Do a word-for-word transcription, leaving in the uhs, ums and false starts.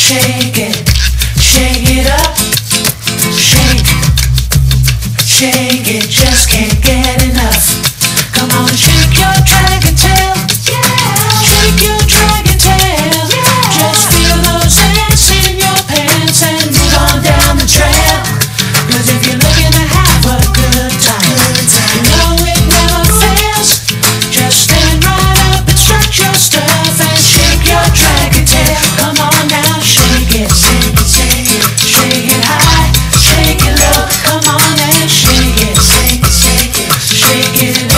shake it, shake it up, shake, shake it, just can't get enough. Come on, shake your dragon tail, yeah. Shake your dragon tail, yeah. Just feel those ants in your pants and move on down the trail. Cause if you're looking to have a good time, you know it never fails. Just stand right up and stretch your stuff and shake your dragon tail. Come on now, shake it, shake it, shake it, shake it high, shake it low. Come on and shake it, shake it, shake it, shake it.